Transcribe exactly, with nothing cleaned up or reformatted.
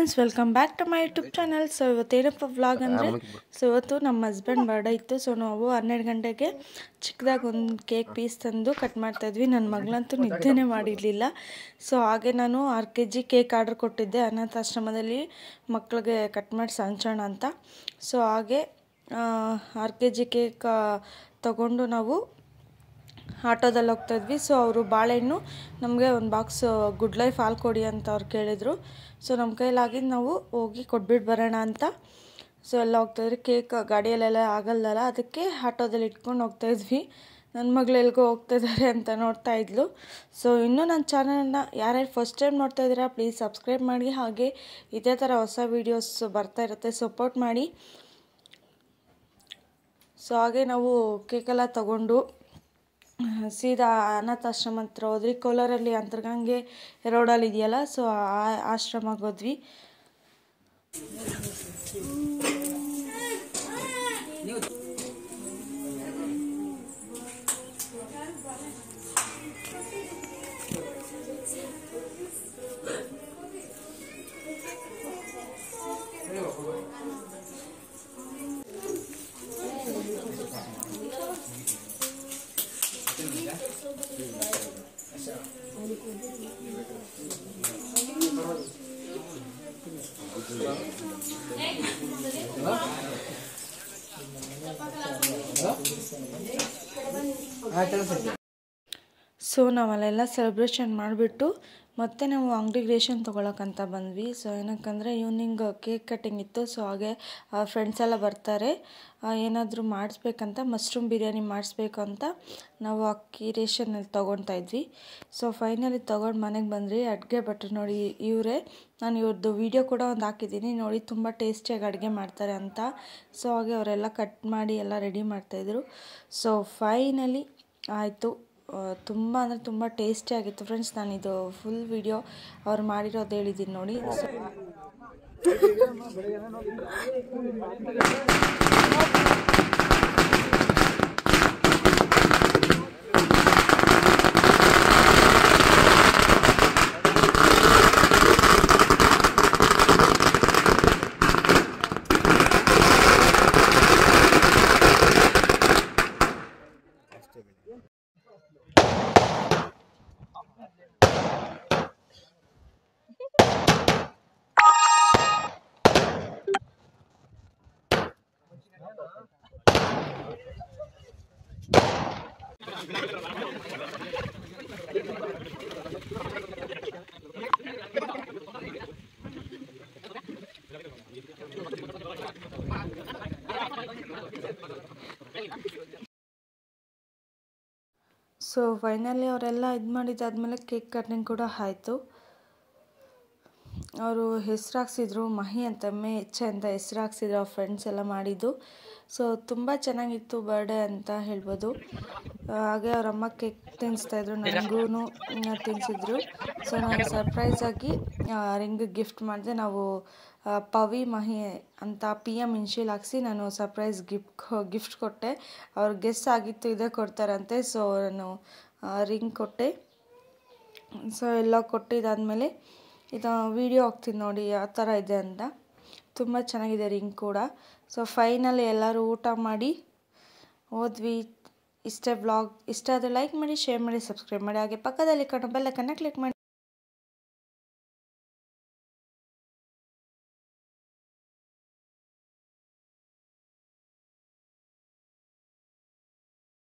Friends, welcome back to my YouTube channel. So ಇವತ್ತೇನಪ್ಪ vlog ಅಂದರೆ, so ಇವತ್ತು ನಮ್ಮ ಹಸ್ಬೆಂಡ್ ಬರ್ಡೇ ಇತ್ತು. ಸೊ ನಾವು ಹನ್ನೆರಡು ಗಂಟೆಗೆ ಚಿಕ್ಕದಾಗಿ ಒಂದು ಕೇಕ್ ಪೀಸ್ ತಂದು ಕಟ್ ಮಾಡ್ತಾಯಿದ್ವಿ. ನನ್ನ ಮಗಳಂತೂ ನಿದ್ದೆನೇ ಮಾಡಿರಲಿಲ್ಲ. ಸೊ ಹಾಗೆ ನಾನು ಆರು ಕೆ ಜಿ ಕೇಕ್ ಆರ್ಡ್ರ್ ಕೊಟ್ಟಿದ್ದೆ ಅನಾಥಾಶ್ರಮದಲ್ಲಿ ಮಕ್ಕಳಿಗೆ ಕಟ್ ಮಾಡಿ ಹಂಚೋಣ ಅಂತ. ಸೊ ಹಾಗೆ ಆರು ಕೆ ಜಿ ಕೇಕ್ ತಗೊಂಡು ನಾವು ಆಟೋದಲ್ಲಿ ಹೋಗ್ತಾಯಿದ್ವಿ. ಸೊ ಅವರು ಬಾಳೆಹಣ್ಣು ನಮಗೆ ಒಂದು ಬಾಕ್ಸ್ ಗುಡ್ ಲೈಫ್ ಹಾಲು ಕೊಡಿ ಅಂತ ಅವ್ರು ಕೇಳಿದರು. ಸೊ ನಮ್ಮ ಕೈಲಾಗಿದ್ದು ನಾವು ಹೋಗಿ ಕೊಟ್ಬಿಟ್ಟು ಬರೋಣ ಅಂತ ಸೊ ಎಲ್ಲ ಹೋಗ್ತಾಯಿದ್ವಿ. ಕೇಕ್ ಗಾಡಿಯಲ್ಲೆಲ್ಲ ಆಗಲ್ಲಲ್ಲ, ಅದಕ್ಕೆ ಆಟೋದಲ್ಲಿ ಇಟ್ಕೊಂಡು ಹೋಗ್ತಾಯಿದ್ವಿ. ನನ್ನ ಮಗಳು ಎಲ್ಗೋ ಹೋಗ್ತಾಯಿದ್ದಾರೆ ಅಂತ ನೋಡ್ತಾ ಇದ್ಲು. ಸೊ ಇನ್ನೂ ನನ್ನ ಚಾನಲ್ನ ಯಾರ್ಯಾರು ಫಸ್ಟ್ ಟೈಮ್ ನೋಡ್ತಾ ಇದ್ದೀರಾ ಪ್ಲೀಸ್ ಸಬ್ಸ್ಕ್ರೈಬ್ ಮಾಡಿ. ಹಾಗೆ ಇದೇ ಥರ ಹೊಸ ವೀಡಿಯೋಸ್ ಬರ್ತಾ ಇರುತ್ತೆ, ಸಪೋರ್ಟ್ ಮಾಡಿ. ಸೊ ಹಾಗೆ ನಾವು ಕೇಕೆಲ್ಲ ತಗೊಂಡು ಸೀದಾ ಅನಾಥಾಶ್ರಮ ಹತ್ರ ಹೋದ್ವಿ. ಕೋಲಾರಲ್ಲಿ ಅಂತರ್ಗಂಗೆ ರೋಡಲ್ಲಿ ಇದೆಯಲ್ಲ, ಸೊ ಆ ಆಶ್ರಮಕ್ಕೆ ಹೋದ್ವಿ. ಸೊ ನಾವಲ್ಲೆಲ್ಲ ಸೆಲೆಬ್ರೇಷನ್ ಮಾಡಿಬಿಟ್ಟು ಮತ್ತೆ ನಾವು ಅಂಗಡಿಗೆ ರೇಷನ್ ತೊಗೊಳಕ್ಕಂತ ಬಂದ್ವಿ. ಸೊ ಏನಕ್ಕಂದರೆ ಈವ್ನಿಂಗ್ ಕೇಕ್ ಕಟ್ಟಿಂಗ್ ಇತ್ತು. ಸೊ ಹಾಗೆ ಫ್ರೆಂಡ್ಸ್ ಎಲ್ಲ ಬರ್ತಾರೆ, ಏನಾದರೂ ಮಾಡಿಸ್ಬೇಕಂತ ಮಶ್ರೂಮ್ ಬಿರಿಯಾನಿ ಮಾಡಿಸ್ಬೇಕು ಅಂತ ನಾವು ಅಕ್ಕಿ ರೇಷನಲ್ಲಿ ತೊಗೊಳ್ತಾ ಇದ್ವಿ. ಸೊ ಫೈನಲಿ ತೊಗೊಂಡು ಮನೆಗೆ ಬಂದ್ವಿ. ಅಡುಗೆ ಭಟ್ರು ನೋಡಿ ಇವರೇ, ನಾನು ಇವ್ರದ್ದು ವೀಡಿಯೋ ಕೂಡ ಒಂದು ಹಾಕಿದ್ದೀನಿ ನೋಡಿ, ತುಂಬ ಟೇಸ್ಟಿಯಾಗಿ ಅಡುಗೆ ಮಾಡ್ತಾರೆ ಅಂತ. ಸೊ ಹಾಗೆ ಅವರೆಲ್ಲ ಕಟ್ ಮಾಡಿ ಎಲ್ಲ ರೆಡಿ ಮಾಡ್ತಾಯಿದ್ರು. ಸೊ ಫೈನಲಿ ಆಯಿತು. ತುಂಬ ಅಂದರೆ ತುಂಬ ಟೇಸ್ಟಿಯಾಗಿತ್ತು ಫ್ರೆಂಡ್ಸ್. ನಾನಿದು ಫುಲ್ ವಿಡಿಯೋ ಅವ್ರು ಮಾಡಿರೋದು ಹೇಳಿದ್ದೀನಿ ನೋಡಿ. ಸೊ ಸೊ ಫೈನಲಿ ಅವರೆಲ್ಲ ಇದು ಮಾಡಿದ್ದಾದಮೇಲೆ ಕೇಕ್ ಕಟ್ಟಿಂಗ್ ಕೂಡ ಆಯಿತು. ಅವರು ಹೆಸ್ರು ಹಾಕ್ಸಿದ್ರು, ಮಹಿ ಅಂತ ಮೇ ಎಚ್ ಅಂತ ಹೆಸ್ರು ಹಾಕ್ಸಿದ್ರು ಅವ್ರ ಫ್ರೆಂಡ್ಸ್ ಎಲ್ಲ ಮಾಡಿದ್ದು. ಸೊ ತುಂಬ ಚೆನ್ನಾಗಿತ್ತು ಬರ್ಡೇ ಅಂತ ಹೇಳ್ಬೋದು. ಹಾಗೆ ಅವ್ರ ಅಮ್ಮ ಕೇಕ್ ತಿನ್ನಿಸ್ತಾಯಿದ್ರು, ನನಗೂ ತಿನ್ನಿಸಿದ್ರು. ಸೊ ನಾನು ಸರ್ಪ್ರೈಸಾಗಿ ರಿಂಗ್ ಗಿಫ್ಟ್ ಮಾಡಿದೆ. ನಾವು ಪವಿ ಮಹಿ ಅಂತ ಪಿ ಎಮ್ ಇನ್ಶಿಯಲ್ ಹಾಕ್ಸಿ ನಾನು ಸರ್ಪ್ರೈಸ್ ಗಿಫ್ಟ್ ಗಿಫ್ಟ್ ಕೊಟ್ಟೆ. ಅವ್ರ ಗೆಸ್ ಆಗಿತ್ತು ಇದೇ ಕೊಡ್ತಾರಂತೆ. ಸೊ ನಾನು ರಿಂಗ್ ಕೊಟ್ಟೆ. ಸೊ ಎಲ್ಲ ಕೊಟ್ಟಿದ್ದಾದಮೇಲೆ ಇದು ವಿಡಿಯೋ ಹಾಕ್ತೀನಿ ನೋಡಿ ಯಾವ ಥರ ಇದೆ ಅಂತ. ತುಂಬ ಚೆನ್ನಾಗಿದೆ ರಿಂಗ್ ಕೂಡ. ಸೊ ಫೈನಲಿ ಎಲ್ಲರೂ ಊಟ ಮಾಡಿ ಹೋದ್ವಿ. ಇಷ್ಟೇ ವ್ಲಾಗ್. ಇಷ್ಟ ಆದರೆ ಲೈಕ್ ಮಾಡಿ, ಶೇರ್ ಮಾಡಿ, ಸಬ್ಸ್ಕ್ರೈಬ್ ಮಾಡಿ. ಹಾಗೆ ಪಕ್ಕದಲ್ಲಿ ಕಾಣೋ ಬೆಲ್ ಐಕಾನ್ನ ಕ್ಲಿಕ್ ಮಾಡಿ.